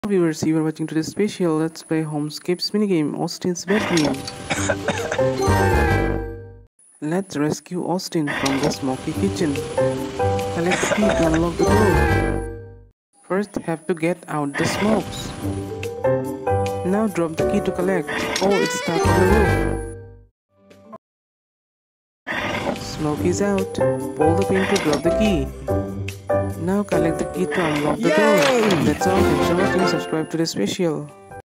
Viewers, you are watching today's special Let's Play Homescapes minigame, Austin's bedroom. Let's rescue Austin from the smoky kitchen. Collect the key to unlock the door. First, have to get out the smokes. Now drop the key to collect. Oh, it's stuck on the roof. Smoke is out. Pull the pin to drop the key. Now collect the key to unlock the door. That's all. Thanks for watching. Subscribe to the special.